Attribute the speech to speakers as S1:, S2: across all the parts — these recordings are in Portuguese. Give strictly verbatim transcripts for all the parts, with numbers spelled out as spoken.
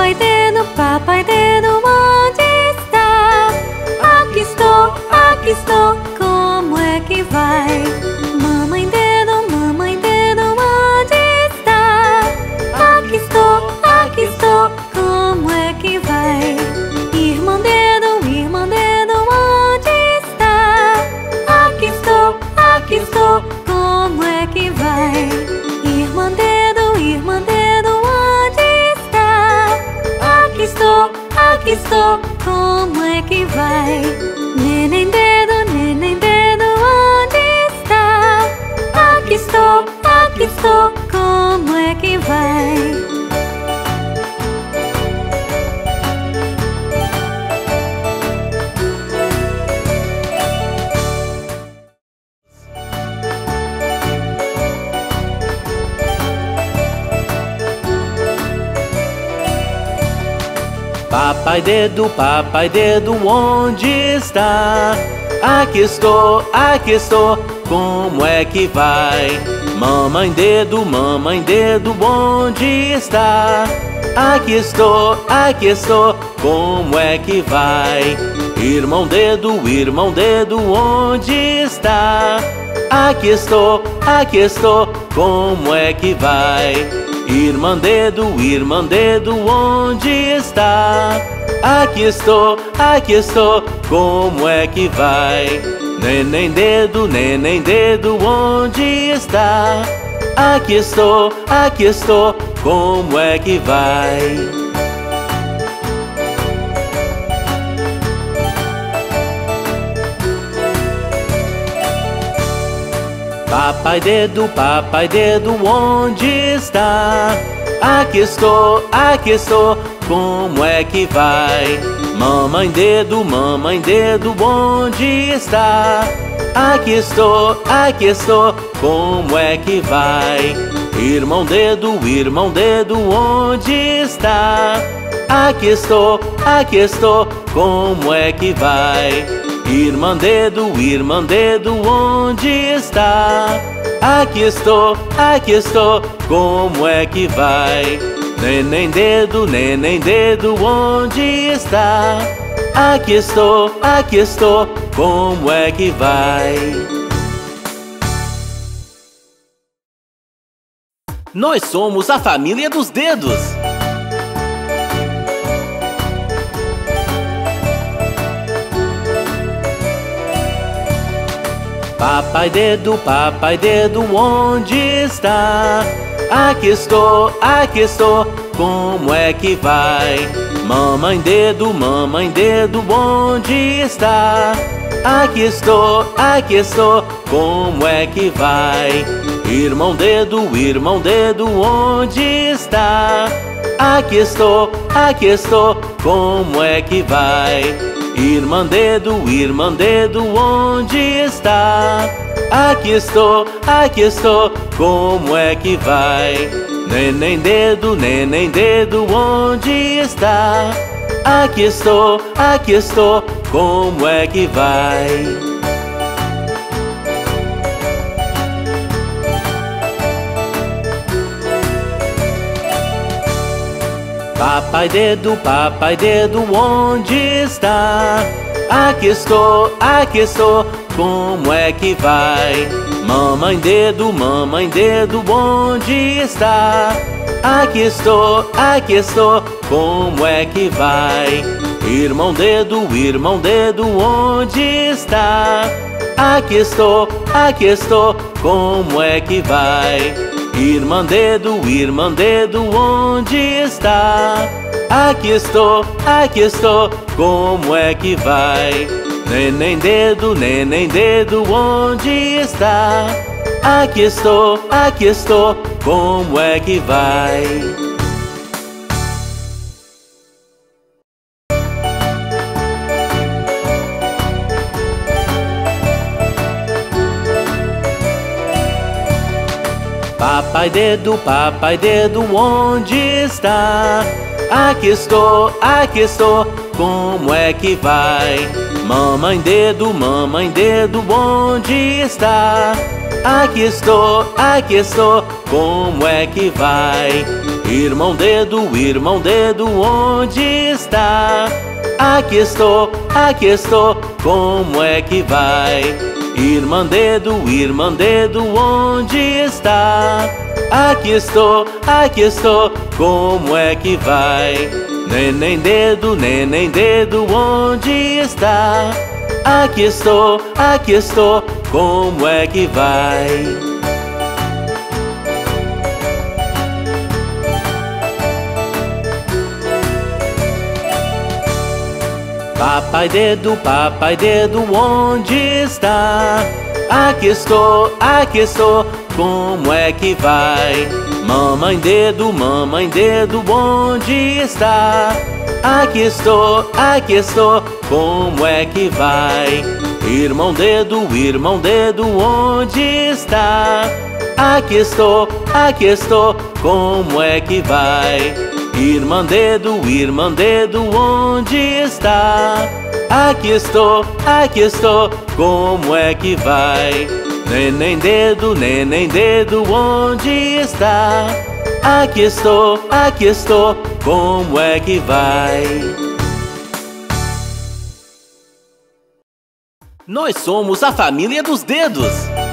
S1: Papai dedo, papai dedo, onde está? Aqui estou, aqui estou, como é que vai? Mamãe dedo, mamãe dedo, onde está? Aqui estou, aqui estou, como é que vai? Irmão dedo, irmão dedo, onde está? Aqui estou, aqui estou, como é que vai? Irmã dedo, irmã dedo, onde está? Aqui estou, aqui estou, como é que vai? Neném dedo, neném dedo, onde está? Aqui estou, aqui estou, como é que vai?
S2: Papai dedo, papai dedo, onde está? Aqui estou, aqui estou, como é que vai? Mamãe dedo, mamãe dedo, onde está? Aqui estou, aqui estou, como é que vai? Irmão dedo, irmão dedo, onde está? Aqui estou, aqui estou, como é que vai? Irmã dedo, irmã dedo, onde está? Aqui estou, aqui estou, como é que vai? Neném dedo, neném dedo, onde está? Aqui estou, aqui estou, como é que vai? Papai dedo, papai dedo, onde está? Aqui estou, aqui estou, como é que vai? Mamãe dedo, mamãe dedo, onde está? Aqui estou, aqui estou, como é que vai? Irmão dedo, irmão dedo, onde está? Aqui estou, aqui estou, como é que vai? Irmã dedo, irmã dedo, onde está? Aqui estou, aqui estou, como é que vai? Neném dedo, neném dedo, onde está? Aqui estou, aqui estou, como é que vai? Nós somos a família dos dedos. Papai dedo, papai dedo, onde está? Aqui estou, aqui estou, como é que vai? Mamãe dedo, mamãe dedo, onde está? Aqui estou, aqui estou, como é que vai? Irmão dedo, irmão dedo, onde está? Aqui estou, aqui estou, como é que vai? Irmã dedo, irmã dedo, onde está? Aqui estou, aqui estou, como é que vai? Neném dedo, neném dedo, onde está? Aqui estou, aqui estou, como é que vai? Papai dedo, papai dedo, onde está? Aqui estou, aqui estou, como é que vai? Mamãe dedo, mamãe dedo, onde está? Aqui estou, aqui estou, como é que vai? Irmão dedo, irmão dedo, onde está? Aqui estou, aqui estou, como é que vai? Irmã dedo, irmã dedo, onde está? Aqui estou, aqui estou, como é que vai? Neném dedo, neném dedo, onde está? Aqui estou, aqui estou, como é que vai? Papai dedo, papai dedo, onde está? Aqui estou, aqui estou, como é que vai? Mamãe dedo, mamãe dedo, onde está? Aqui estou, aqui estou, como é que vai? Irmão dedo, irmão dedo, onde está? Aqui estou, aqui estou, como é que vai? Irmã dedo, irmã dedo, onde está? Aqui estou, aqui estou, como é que vai? Neném dedo, neném dedo, onde está? Aqui estou, aqui estou, como é que vai? Papai dedo, papai dedo, onde está? Aqui estou, aqui estou, como é que vai? Mamãe dedo, mamãe dedo, onde está? Aqui estou, aqui estou, como é que vai? Irmão dedo, irmão dedo, onde está? Aqui estou, aqui estou, como é que vai? Irmã dedo, irmã dedo, onde está? Aqui estou, aqui estou, como é que vai? Neném dedo, neném dedo, onde está? Aqui estou, aqui estou, como é que vai? Nós somos a família dos dedos.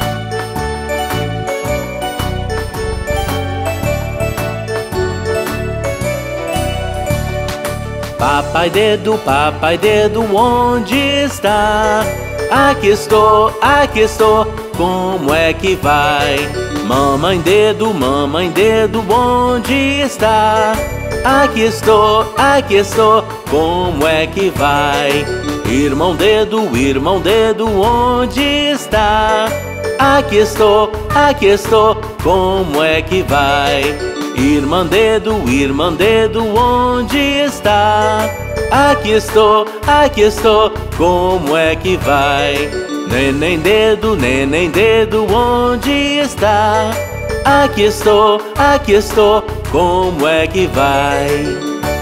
S2: Papai dedo, papai dedo, onde está? Aqui estou, aqui estou, como é que vai? Mamãe dedo, mamãe dedo, onde está? Aqui estou, aqui estou, como é que vai? Irmão dedo, irmão dedo, onde está? Aqui estou, aqui estou, como é que vai? Irmã dedo, irmã dedo, onde está? Aqui estou, aqui estou, como é que vai? Neném dedo, neném dedo, onde está? Aqui estou, aqui estou, como é que vai?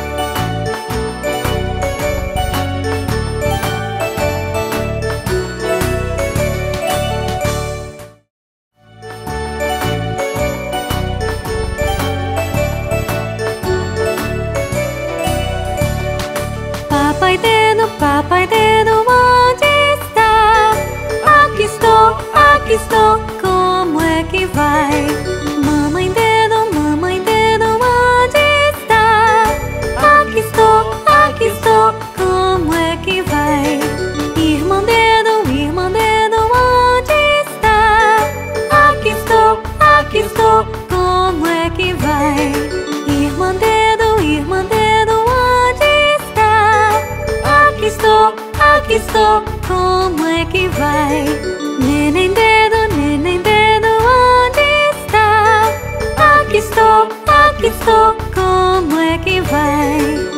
S1: Papai dedo, papai dedo, onde está? Aqui estou, aqui estou, como é que vai? Mamãe dedo, mamãe dedo, onde está? Aqui estou, aqui estou, como é que vai? Irmã dedo, irmã dedo, onde está? Aqui estou, aqui estou, como é que vai? Irmã dedo, irmã dedo, onde está? Aqui estou, aqui estou, como é que vai? Neném dedo, neném dedo, onde está? Aqui estou, aqui estou, como é que vai?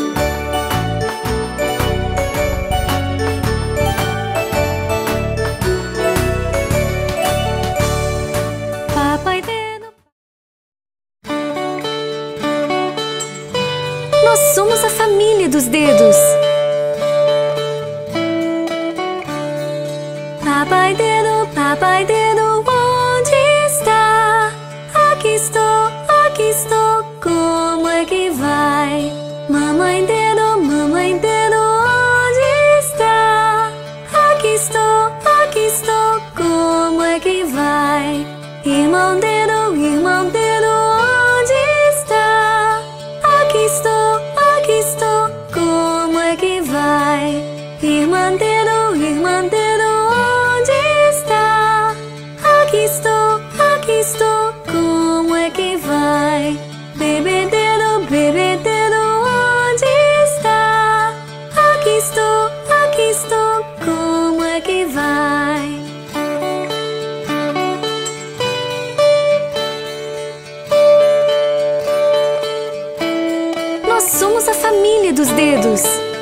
S1: Papai dedo.
S3: Nós somos a família dos dedos.
S1: Papai dedo, papai dedo, onde está? Aqui estou, aqui estou, como é que vai? Mamãe dedo, mamãe dedo, onde está? Aqui estou, aqui estou, como é que vai? Irmão dedo, irmão dedo, onde está? Aqui estou, aqui estou, como é que vai? Irmã dedo, irmã dedo, aqui estou, aqui estou, como é que vai? Bebê dedo, bebê dedo, onde está? Aqui estou, aqui estou, como é que vai?
S3: Nós somos a família dos dedos.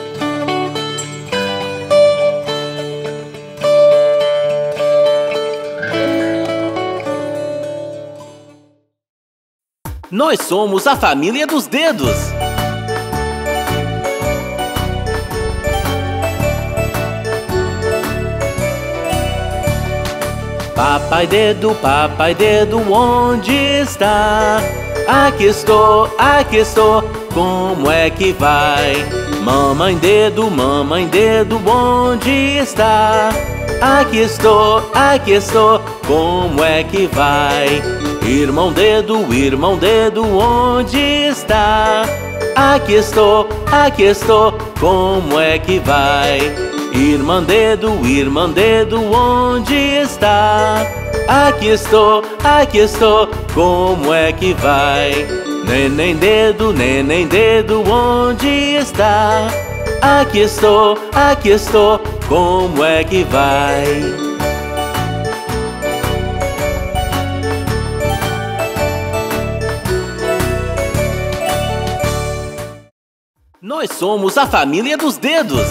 S2: Nós somos a família dos dedos. Papai dedo, papai dedo, onde está? aqui estou, aqui estou, como é que vai? Mamãe dedo, mamãe dedo, onde está? Aqui estou, aqui estou, como é que vai? Irmão dedo, irmão dedo, onde está? Aqui estou, aqui estou, como é que vai? Irmã dedo, irmã dedo, onde está? Aqui estou, aqui estou, como é que vai? Neném dedo, neném dedo, onde está? Aqui estou, aqui estou, como é que vai? Nós somos a família dos dedos.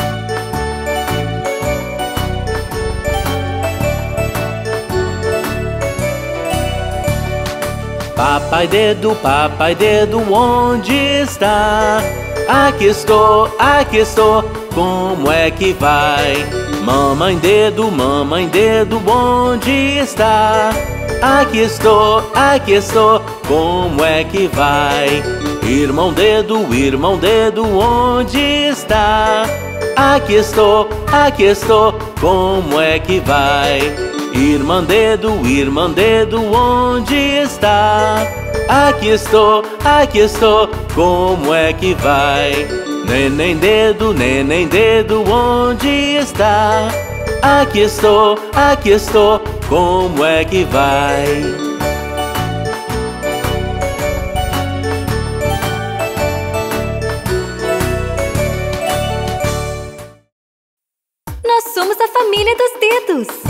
S2: Papai dedo, papai dedo, onde está? Aqui estou, aqui estou, como é que vai? Mamãe dedo, mamãe dedo, onde está? Aqui estou, aqui estou, como é que vai? Irmão dedo, irmão dedo, onde está? Aqui estou, aqui estou, como é que vai? Irmã dedo, irmã dedo, onde está? Aqui estou, aqui estou, como é que vai? Neném dedo, neném dedo, onde está? Aqui estou, aqui estou, como é que vai?
S3: Nós somos a família dos dedos.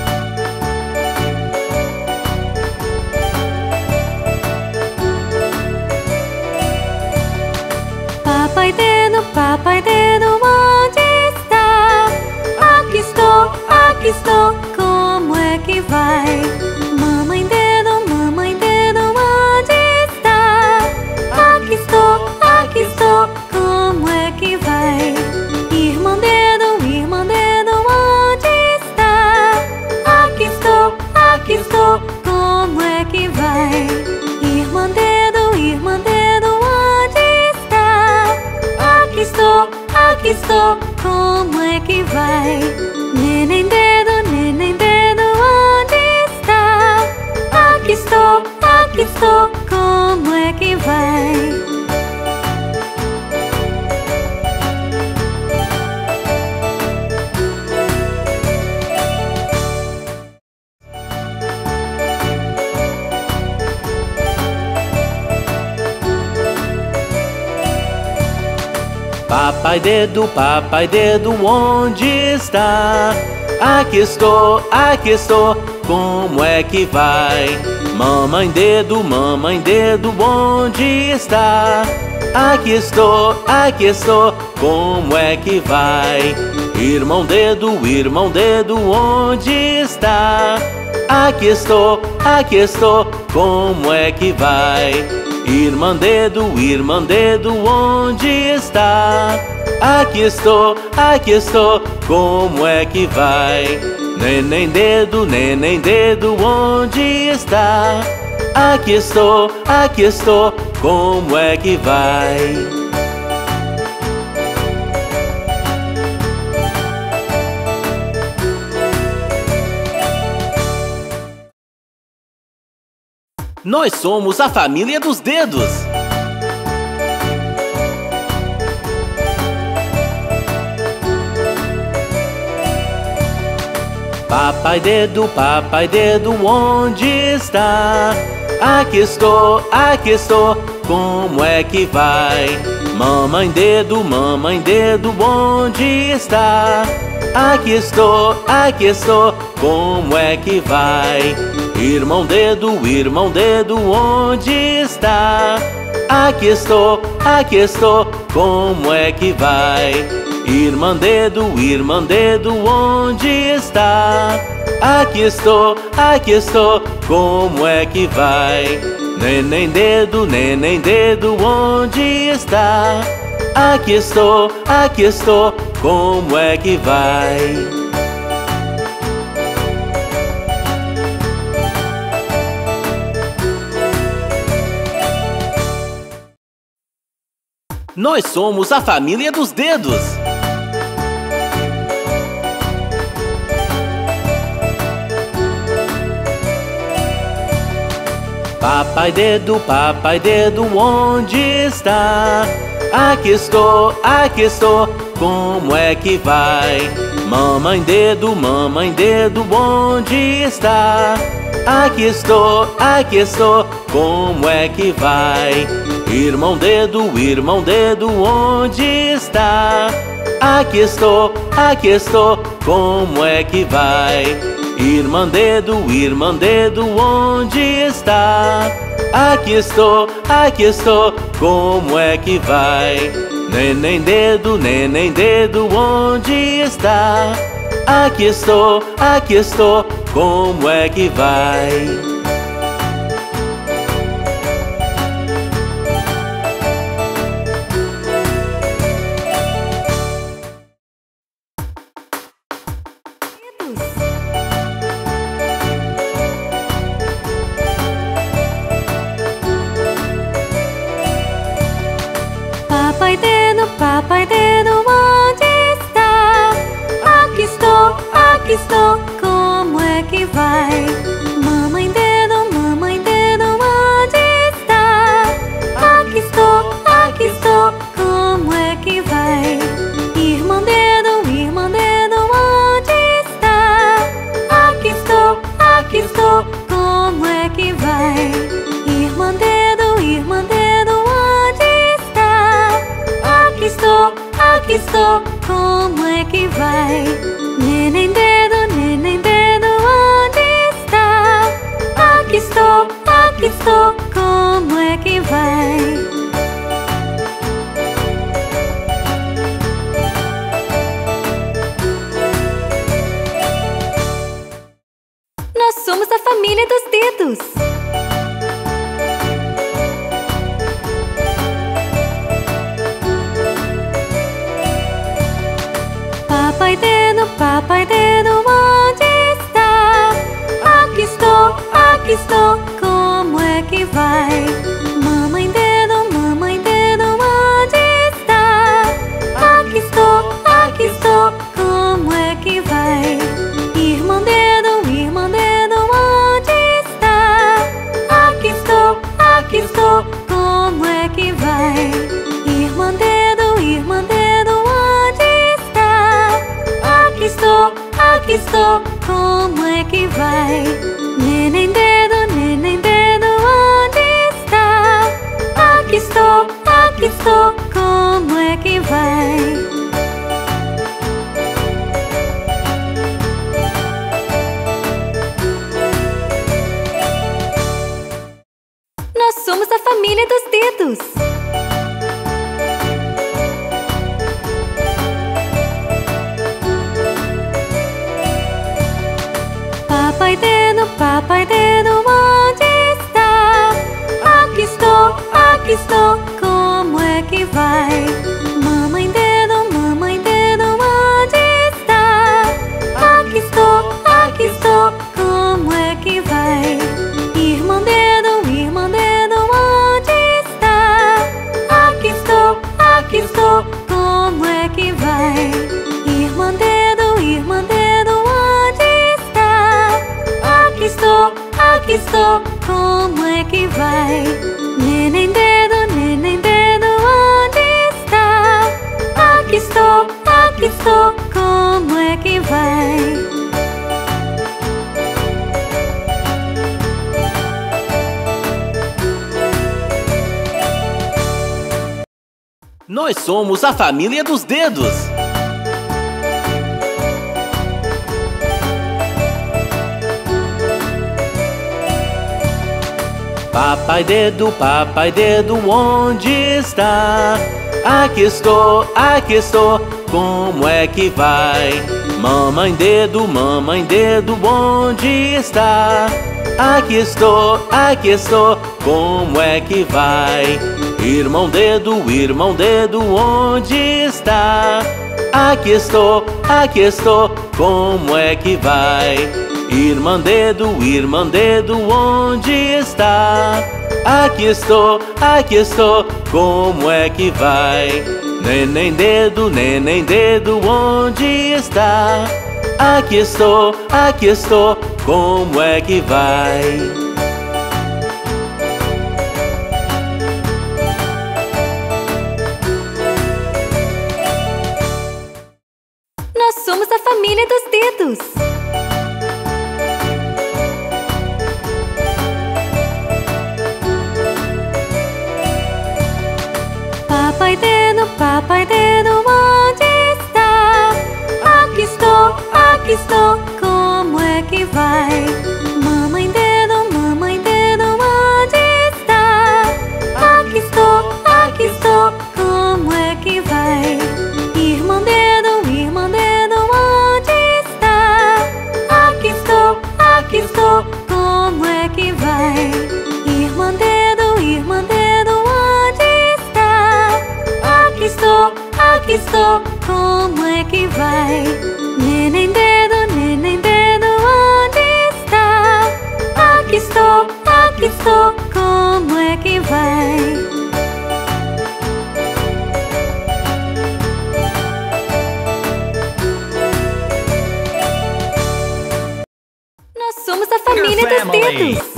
S1: Papai dedo, papai dedo, onde está? Aqui estou, aqui estou, como é que vai? Mamãe dedo, mamãe dedo, onde está? Aqui estou, aqui estou, como é que vai? Irmã dedo, irmã dedo, onde está? Aqui estou, aqui estou, como é que vai? Irmã dedo, irmã dedo, onde está? Aqui estou, aqui estou, como é que vai? Neném dedo, neném dedo, onde está? Aqui estou, aqui estou, como é que vai?
S2: Papai dedo, papai dedo, onde está? Aqui estou, aqui estou, como é que vai? Mamãe dedo, mamãe dedo, onde está? Aqui estou, aqui estou, como é que vai? Irmão dedo, irmão dedo, onde está? Aqui estou, aqui estou, como é que vai? Irmã dedo, irmã dedo, onde está? Aqui estou, aqui estou, como é que vai? Neném dedo, neném dedo, onde está? Aqui estou, aqui estou, como é que vai? Nós somos a família dos dedos. Papai dedo, papai dedo, onde está? Aqui estou, aqui estou, como é que vai? Mamãe dedo, mamãe dedo, onde está? Aqui estou, aqui estou, como é que vai? Irmão dedo, irmão dedo, onde está? Aqui estou, aqui estou, como é que vai? Irmã dedo, irmã dedo, onde está? Aqui estou, aqui estou, como é que vai? Neném dedo, neném dedo, onde está? Aqui estou, aqui estou, como é que vai? Nós somos a família dos dedos. Papai dedo, papai dedo, onde está? Aqui estou, aqui estou, como é que vai? Mamãe dedo, mamãe dedo, onde está? Aqui estou, aqui estou, como é que vai? Irmão dedo, irmão dedo, onde está? Aqui estou, aqui estou, como é que vai? Irmã dedo, irmã dedo, onde está? Aqui estou, aqui estou, como é que vai? Neném dedo, neném dedo, onde está? Aqui estou, aqui estou, como é que vai?
S1: Papai dedo, papai dedo, onde está? Aqui estou, aqui estou, como é que vai? Mamãe dedo, mamãe dedo, onde está? Aqui estou, aqui estou, como é que vai? Irmã dedo, irmã dedo, onde está? Aqui estou, aqui estou, como é que vai? Irmã dedo, irmã dedo, onde está? Aqui estou, aqui estou, como é que vai? Neném dedo, neném dedo, onde está? Aqui estou, aqui estou, como é que vai?
S3: Nós somos a família dos dedos.
S1: Papai dedo, papai dedo, onde está? Aqui estou, aqui estou, como é que vai? Mamãe dedo, mamãe dedo, onde está? Aqui estou, aqui estou, como é que vai? Irmã dedo, irmã dedo, onde está? Aqui estou, aqui estou, como é que vai? Irmã dedo, irmã dedo, onde está? Aqui estou, aqui estou, como é que vai? Neném dedo, neném dedo, onde está? Aqui estou, aqui estou, como é que vai?
S3: Nós somos a família dos dedos.
S1: Papai dedo, papai dedo, onde está? Aqui estou, aqui estou, como é que vai? Mamãe dedo, mamãe dedo, onde está? Aqui estou, aqui estou, como é que vai? Irmã dedo, irmã dedo, onde está? Aqui estou, aqui estou, como é que vai? Irmã dedo, irmã dedo, onde está? Aqui estou, aqui estou, como é que vai? Neném dedo, neném dedo, onde está? Aqui estou, aqui estou, como é que vai?
S2: Nós somos a família dos dedos. Papai dedo, papai dedo, onde está? Aqui estou, aqui estou, como é que vai? Mamãe dedo, mamãe dedo, onde está? Aqui estou, aqui estou, como é que vai? Irmão dedo, irmão dedo, onde está? Aqui estou, aqui estou, como é que vai? Irmã Dedo, Irmã Dedo, onde está? Aqui estou, aqui estou, como é que vai? Neném Dedo, Neném Dedo, onde está? Aqui estou, aqui estou, como é que vai?
S3: Nós somos a família dos dedos.
S1: Papai Dedo, Papai Dedo, onde está? Aqui estou, aqui estou, como é que vai? Mamãe Dedo, Mamãe Dedo, onde está? Aqui estou, aqui estou, como é que vai? Irmã Dedo, Irmã Dedo, onde está? Aqui estou, aqui estou, como é que vai? Irmã Dedo, Irmã Dedo, onde está? Aqui estou, aqui estou, como é que vai? Neném Dedo, Neném Dedo, onde está? Aqui estou, aqui estou, como é que vai?
S3: Nós somos a família dos dedos.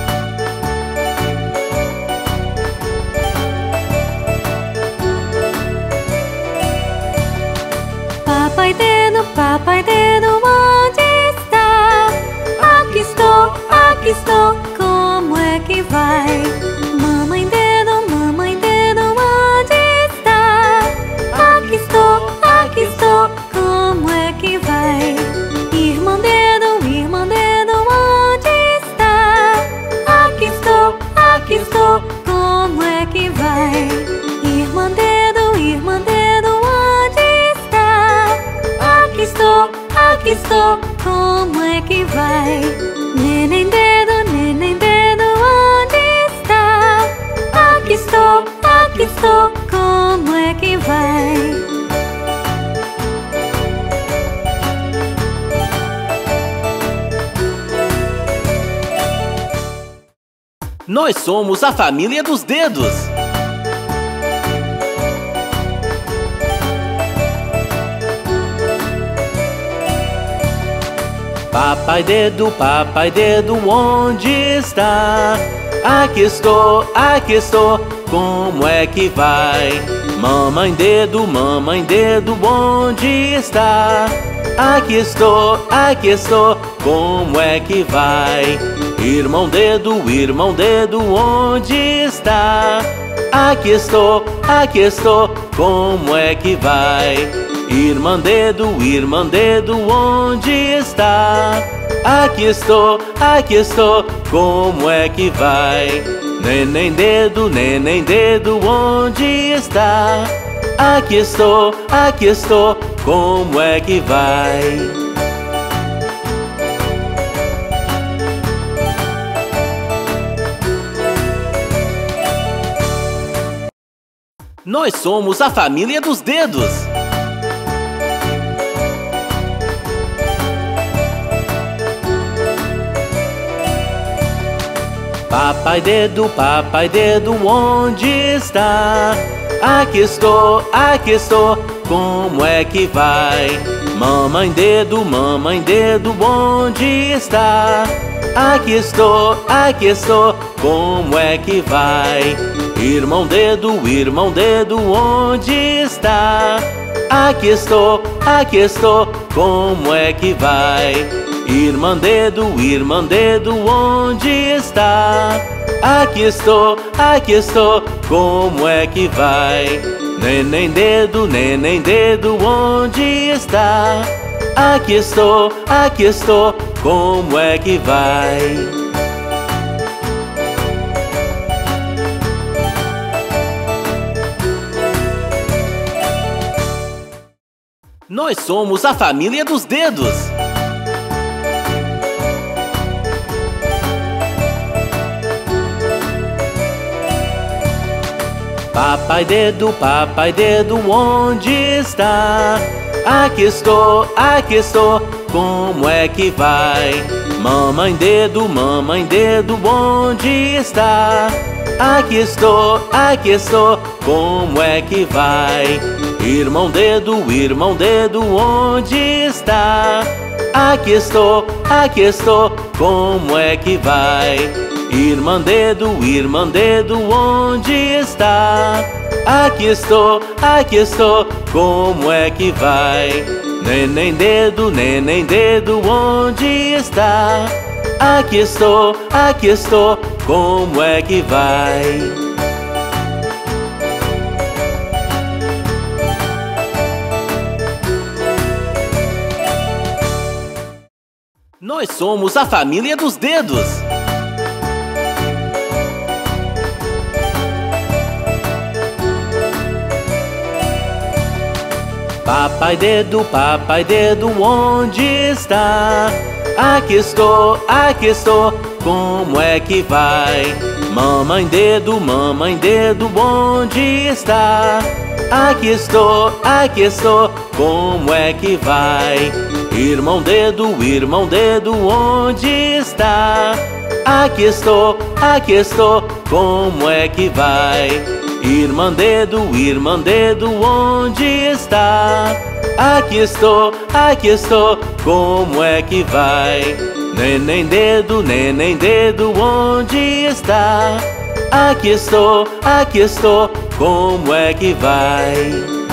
S1: Papai Dedo, Papai Dedo, onde está? Aqui estou, aqui estou, como é que vai? Mamãe Dedo, Mamãe Dedo, onde está? Aqui estou, aqui estou, como é que vai? Irmã Dedo, Irmã Dedo, onde está? Aqui estou, aqui estou, como é que vai? Irmã Dedo, Irmã Dedo, onde está? Aqui estou, aqui estou, como é que vai? Neném Dedo, Neném Dedo, onde está? Aqui estou, aqui estou, como é que vai?
S2: Nós somos a família dos dedos. Papai Dedo, Papai Dedo, onde está? Aqui estou, aqui estou, como é que vai? Mamãe Dedo, Mamãe Dedo, onde está? Aqui estou, aqui estou, como é que vai? Irmão Dedo, Irmão Dedo, onde está? Aqui estou, aqui estou, como é que vai? Irmã Dedo, Irmã Dedo, onde está? Aqui estou, aqui estou, como é que vai? Neném Dedo, Neném Dedo, onde está? Aqui estou, aqui estou, como é que vai? Nós somos a família dos dedos. Papai Dedo, Papai Dedo, onde está? Aqui estou, aqui estou, como é que vai? Mamãe Dedo, Mamãe Dedo, onde está? Aqui estou, aqui estou, como é que vai? Irmão Dedo, Irmão Dedo, onde está? Aqui estou, aqui estou, como é que vai? Irmã Dedo, Irmã Dedo, onde está? Aqui estou, aqui estou, como é que vai? Neném Dedo, Neném Dedo, onde está? Aqui estou, aqui estou, como é que vai? Nós somos a família dos dedos. Papai Dedo, Papai Dedo, onde está? Aqui estou, aqui estou, como é que vai? Mamãe dedo, mamãe dedo, onde está? Aqui estou, aqui estou, como é que vai? Irmão dedo, irmão dedo, onde está? Aqui estou, aqui estou, como é que vai? Irmã dedo, irmã dedo, onde está? Aqui estou, aqui estou, como é que vai? Neném dedo, neném dedo, onde está? Aqui estou, aqui estou, como é que vai? Nós somos a família dos dedos. Papai dedo, papai dedo, onde está? Aqui estou, aqui estou, como é que vai? Mamãe dedo, mamãe dedo, onde está? Aqui estou, aqui estou, como é que vai? Irmão dedo, irmão dedo, onde está? Aqui estou, aqui estou, como é que vai? Irmã dedo, irmã dedo, onde está? Aqui estou, aqui estou, como é que vai? Neném dedo, neném dedo, onde está? Aqui estou, aqui estou, como é que vai?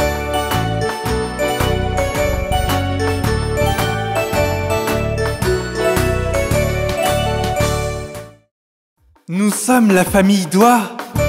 S4: Nous sommes la famille Doigt.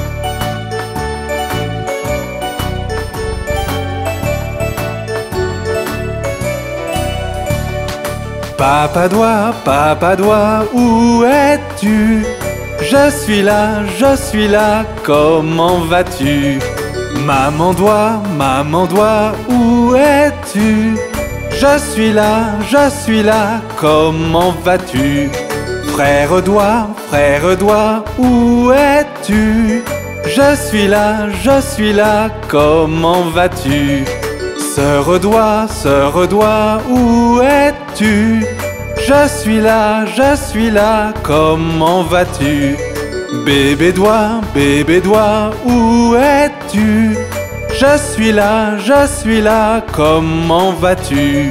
S4: Papa Doigt, Papa Doigt, où es-tu? Je suis là, je suis là, comment vas-tu? Maman Doigt, Maman Doigt, où es-tu? Je suis là, je suis là, comment vas-tu? Frère Doigt, frère Doigt, où es-tu? Je suis là, je suis là, comment vas-tu? Sœur Doigt, Sœur Doigt, où es-tu? Je suis là, je suis là, comment vas-tu? Bébé Doigt, bébé Doigt, où es-tu? Je suis là, je suis là, comment vas-tu?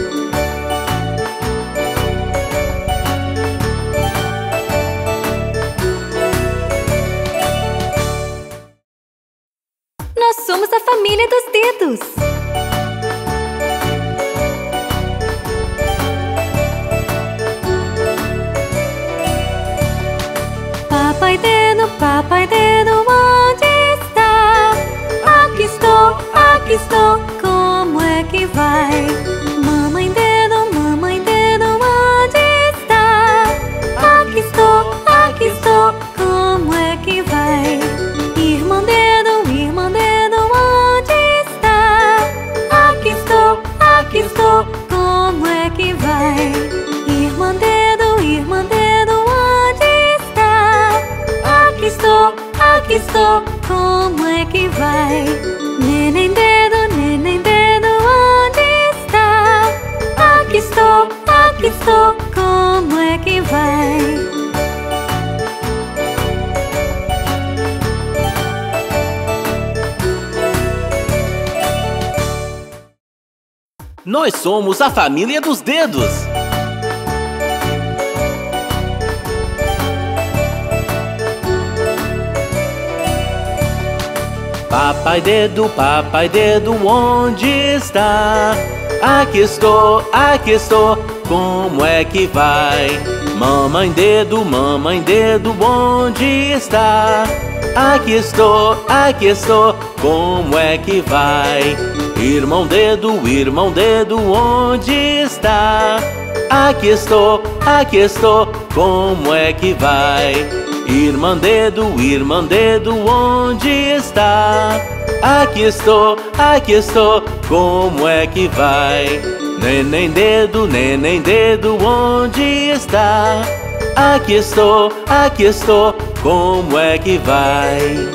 S3: Nós somos a família dos dedos.
S1: Papai dedo, papai dedo, onde está? Aqui estou, aqui estou, como é que vai? Mamãe dedo, mamãe dedo, onde está? Aqui estou, aqui estou, como é que vai? Irmã dedo, irmã dedo, onde está? Aqui estou, aqui estou, como é que vai? Irmã dedo, irmã dedo, onde está? Aqui estou, aqui estou, como é que vai? Neném dedo, neném dedo, onde está? Aqui estou, aqui estou, como é que vai?
S2: Nós somos a família dos dedos. Papai dedo, papai dedo, onde está? Aqui estou, aqui estou, como é que vai? Mamãe dedo, mamãe dedo, onde está? Aqui estou, aqui estou, como é que vai? Irmão dedo, irmão dedo, onde está? Aqui estou, aqui estou, como é que vai? Irmã dedo, irmã dedo, onde está? Aqui estou, aqui estou, como é que vai? Neném dedo, neném dedo, onde está? Aqui estou, aqui estou, como é que vai?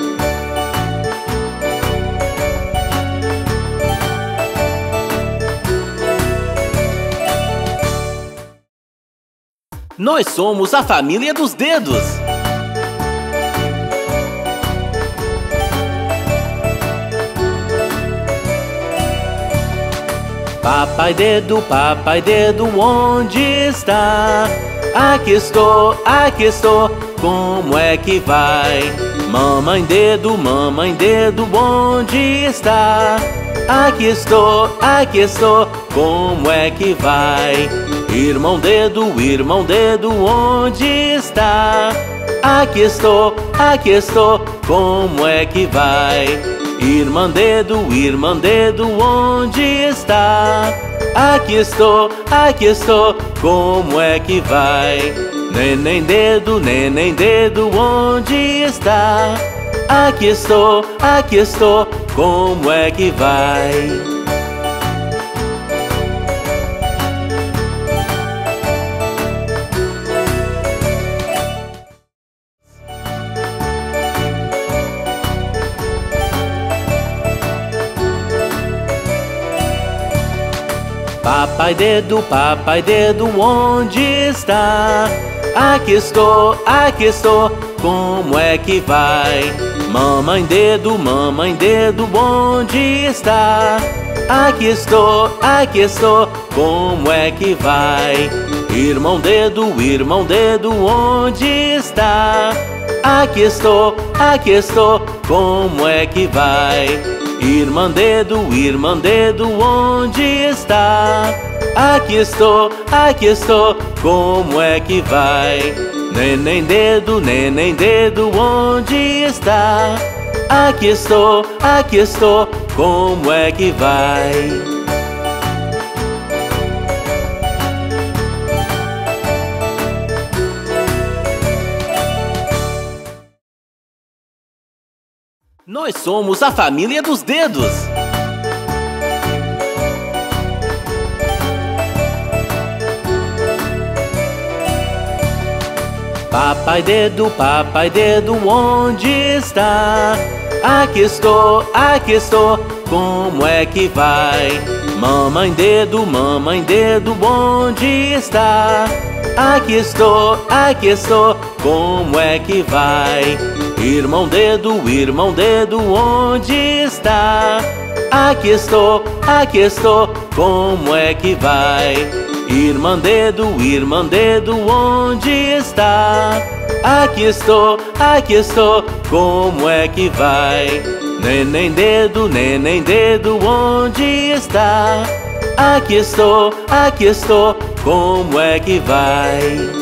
S2: Nós somos a família dos dedos. Papai dedo, papai dedo, onde está? Aqui estou, aqui estou, como é que vai? Mamãe dedo, mamãe dedo, onde está? Aqui estou, aqui estou, como é que vai? Irmão dedo, irmão dedo, onde está? Aqui estou, aqui estou, como é que vai? Irmã dedo, irmã dedo, onde está? Aqui estou, aqui estou, como é que vai? Neném dedo, neném dedo, onde está? Aqui estou, aqui estou, como é que vai? Papai dedo, papai dedo, onde está? Aqui estou, aqui estou, como é que vai? Mamãe dedo, mamãe dedo, onde está? Aqui estou, aqui estou, como é que vai? Irmão dedo, irmão dedo, onde está? Aqui estou, aqui estou, como é que vai? Irmã dedo, irmã dedo, onde está? Aqui estou, aqui estou, como é que vai? Neném dedo, neném dedo, onde está? Aqui estou, aqui estou, como é que vai? Nós somos a família dos dedos. Papai dedo, papai dedo, onde está? Aqui estou, aqui estou, como é que vai? Mamãe dedo, mamãe dedo, onde está? Aqui estou, aqui estou, como é que vai? Irmão dedo, irmão dedo, onde está? Aqui estou, aqui estou, como é que vai? Irmã dedo, irmã dedo, onde está? Aqui estou, aqui estou, como é que vai? Neném dedo, neném dedo, onde está? Aqui estou, aqui estou, como é que vai?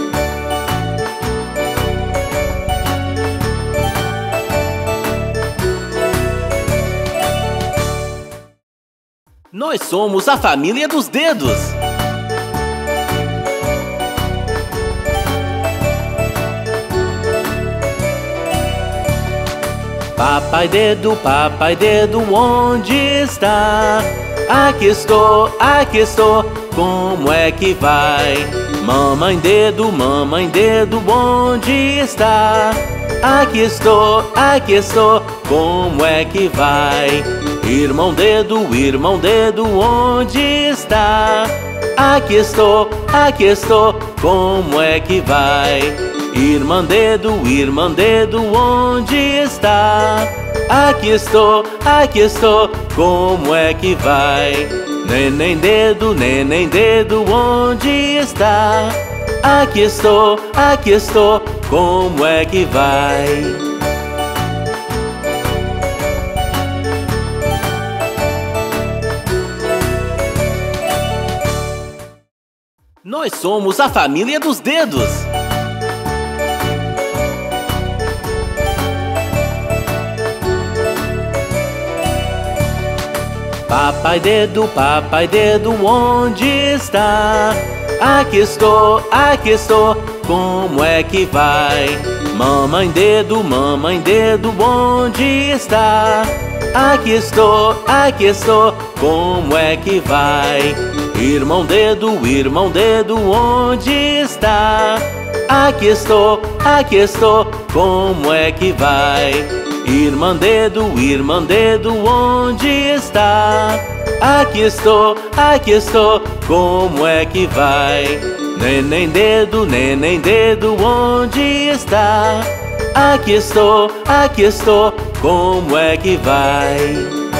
S2: Nós somos a família dos dedos. Papai dedo, papai dedo, onde está? Aqui estou, aqui estou, como é que vai? Mamãe dedo, mamãe dedo, onde está? Aqui estou, aqui estou, como é que vai? Irmão dedo, irmão dedo, onde está? Aqui estou, aqui estou, como é que vai? Irmã dedo, irmã dedo, onde está? Aqui estou, aqui estou, como é que vai? Neném dedo, neném dedo, onde está? Aqui estou, aqui estou, como é que vai? Nós somos a família dos dedos. Papai dedo, papai dedo, onde está? Aqui estou, aqui estou, como é que vai? Mamãe dedo, mamãe dedo, onde está? Aqui estou, aqui estou, como é que vai? Irmão dedo, irmão dedo, onde está? Aqui estou, aqui estou, como é que vai? Irmã dedo, irmã dedo, onde está? Aqui estou, aqui estou, como é que vai? Neném dedo, neném dedo, onde está? Aqui estou, aqui estou, como é que vai?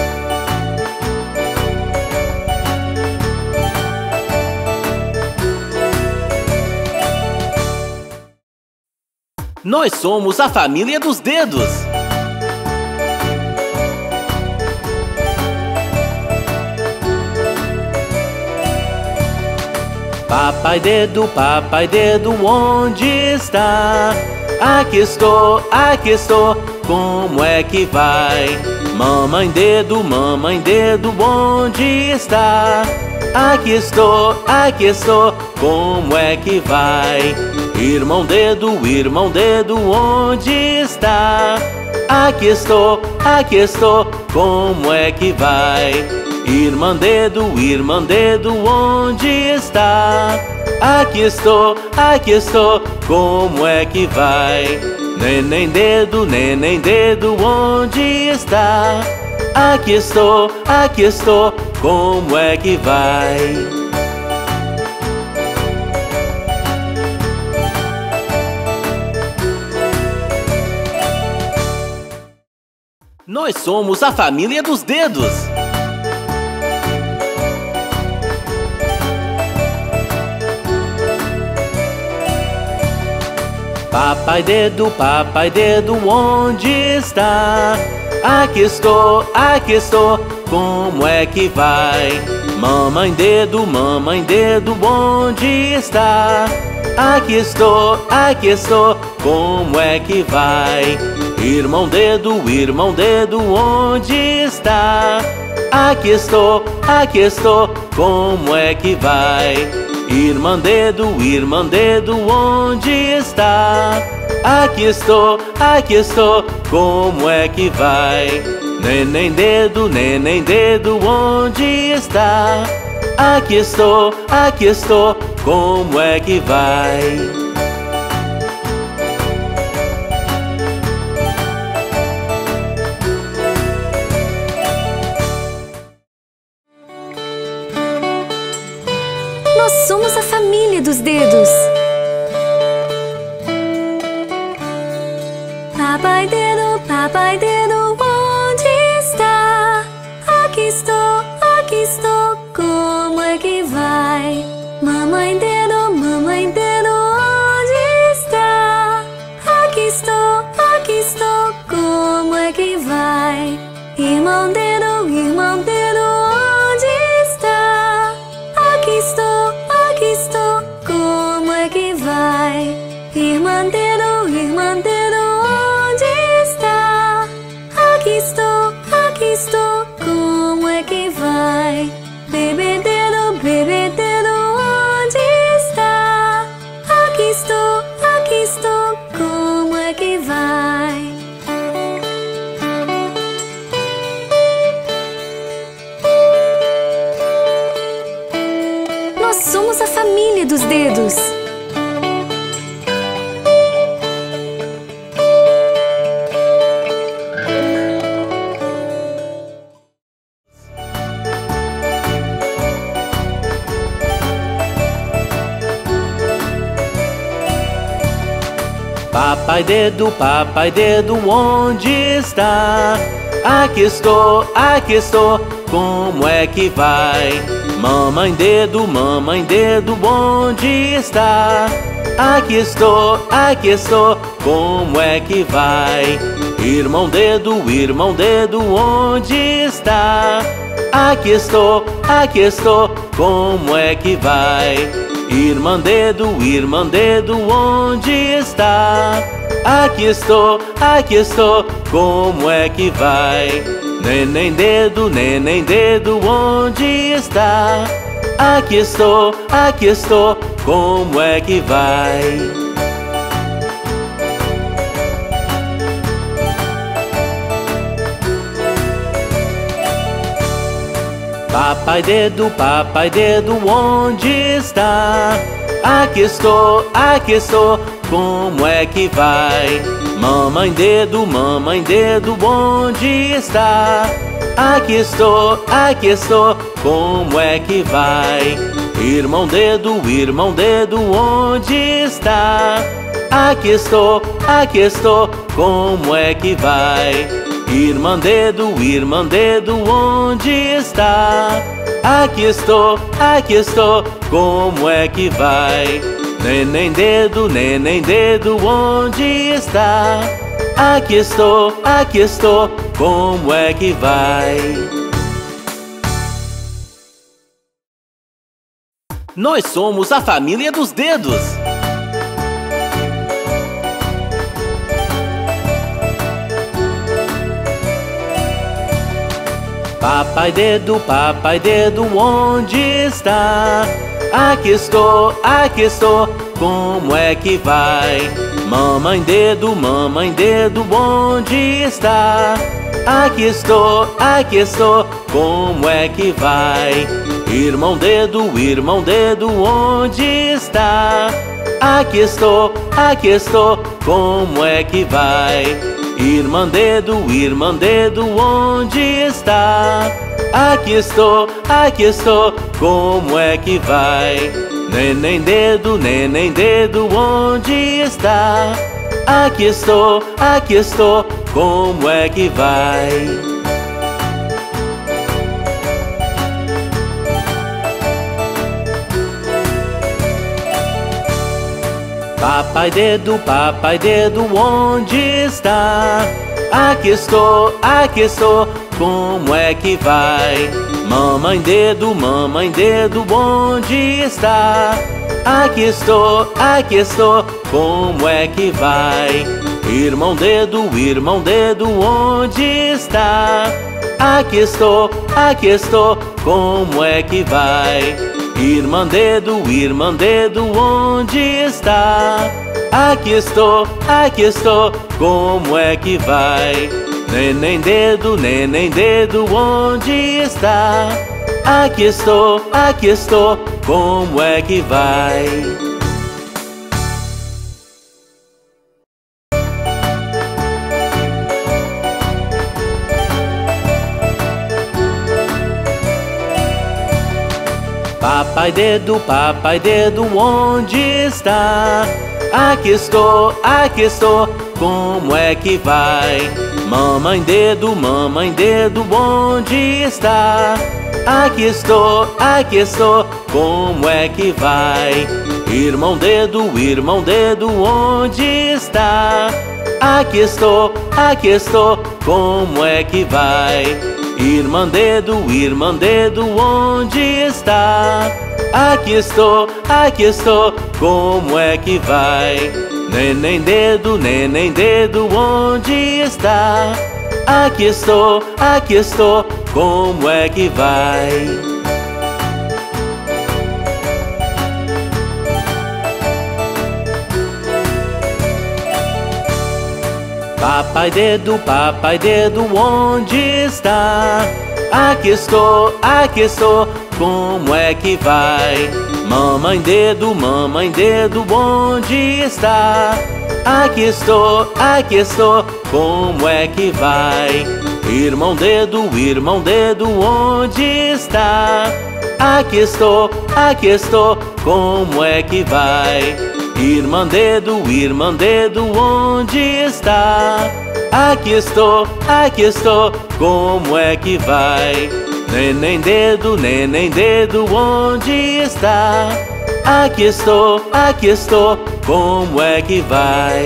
S2: Nós somos a família dos dedos. Papai dedo, papai dedo, onde está? Aqui estou, aqui estou, como é que vai? Mamãe dedo, mamãe dedo, onde está? Aqui estou, aqui estou, como é que vai? Irmão dedo, irmão dedo, onde está? Aqui estou, aqui estou, como é que vai? Irmã dedo, irmã dedo, onde está? Aqui estou, aqui estou, como é que vai? Neném dedo, neném dedo, onde está? Aqui estou, aqui estou, como é que vai? Nós somos a família dos dedos. Papai dedo, papai dedo, onde está? Aqui estou, aqui estou, como é que vai? Mamãe dedo, mamãe dedo, onde está? Aqui estou, aqui estou, como é que vai? Irmão dedo, irmão dedo, onde está? Aqui estou, aqui estou, como é que vai? Irmã dedo, irmã dedo, onde está? Aqui estou, aqui estou, como é que vai? Neném dedo, neném dedo, onde está? Aqui estou, aqui estou, como é que vai?
S3: Nós somos a família dos dedos.
S1: Papai dedo, papai dedo, onde está? Aqui estou, aqui estou, como é que vai? Mamãe dedo, mamãe dedo, onde está? Aqui estou, aqui estou, como é que vai? Irmão dedo, irmão dedo, onde está? Aqui estou, aqui estou, como é que vai? Irmã dedo, irmã dedo, onde está? Aqui estou, aqui estou, como é que vai? Bebê dedo, bebê dedo, onde está? Aqui estou, aqui estou, como é que vai?
S3: Nós somos a família dos dedos.
S2: Papai dedo, papai dedo, onde está? Aqui estou, aqui estou, como é que vai? Mamãe dedo, mamãe dedo, onde está? Aqui estou, aqui estou, como é que vai? Irmão dedo, irmão dedo, onde está? Aqui estou, aqui estou, como é que vai? Irmã dedo, irmã dedo, onde está? Aqui estou, aqui estou, como é que vai? Neném dedo, neném dedo, onde está? Aqui estou, aqui estou, como é que vai? Papai dedo, papai dedo, onde está? Aqui estou, aqui estou, como é que vai? Mamãe dedo, mamãe dedo, onde está? Aqui estou, aqui estou, como é que vai? Irmão dedo, irmão dedo, onde está? Aqui estou, aqui estou, como é que vai? Irmã dedo, irmã dedo, onde está? Aqui estou, aqui estou, como é que vai? Neném dedo, neném dedo, onde está? Aqui estou, aqui estou, como é que vai? Nós somos a família dos dedos. Papai dedo, papai dedo, onde está? Aqui estou, aqui estou, como é que vai? Mamãe dedo, mamãe dedo, onde está? Aqui estou, aqui estou, como é que vai? Irmão dedo, irmão dedo, onde está? Aqui estou, aqui estou, como é que vai? Irmã dedo, irmã dedo, onde está? Aqui estou, aqui estou, como é que vai? Neném dedo, neném dedo, onde está? Aqui estou, aqui estou, como é que vai? Papai dedo, papai dedo, onde está? Aqui estou, aqui estou, como é que vai? Mamãe dedo, mamãe dedo, onde está? Aqui estou, aqui estou, como é que vai? Irmão dedo, irmão dedo, onde está? Aqui estou, aqui estou, como é que vai? Irmã dedo, irmã dedo, onde está? Aqui estou, aqui estou, como é que vai? Neném dedo, neném dedo, onde está? Aqui estou, aqui estou, como é que vai? Papai dedo, papai dedo, onde está? Aqui estou, aqui estou, como é que vai? Mamãe dedo, mamãe dedo, onde está? Aqui estou, aqui estou, como é que vai? Irmão dedo, irmão dedo, onde está? Aqui estou, aqui estou, como é que vai? Irmã dedo, irmã dedo, onde está? Aqui estou, aqui estou, como é que vai? Neném dedo, neném dedo, onde está? Aqui estou, aqui estou, como é que vai? Papai dedo, papai dedo, onde está? Aqui estou, aqui estou, como é que vai? Mamãe dedo, mamãe dedo, onde está? Aqui estou, aqui estou, como é que vai? Irmão dedo, irmão dedo, onde está? Aqui estou, aqui estou, como é que vai? Irmã dedo, irmã dedo, onde está? Aqui estou, aqui estou, como é que vai? Neném dedo, neném dedo, onde está? Aqui estou, aqui estou, como é que vai?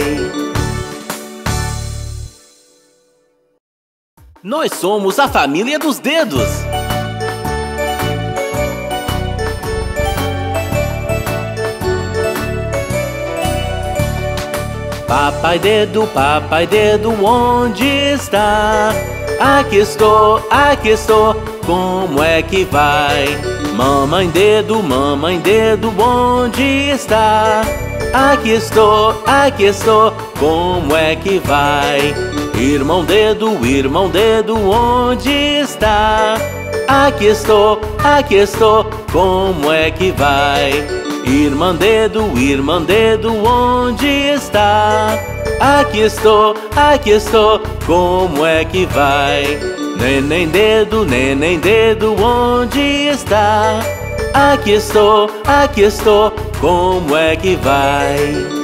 S2: Nós somos a família dos dedos. Papai dedo, papai dedo, onde está? Aqui estou, aqui estou, como é que vai? Mamãe dedo, mamãe dedo, onde está? Aqui estou, aqui estou, como é que vai? Irmão dedo, irmão dedo, onde está? Aqui estou, aqui estou, como é que vai? Irmã dedo, irmã dedo, onde está? Aqui estou, aqui estou, como é que vai? Neném dedo, neném dedo, onde está? aqui estou, aqui estou, como é que vai?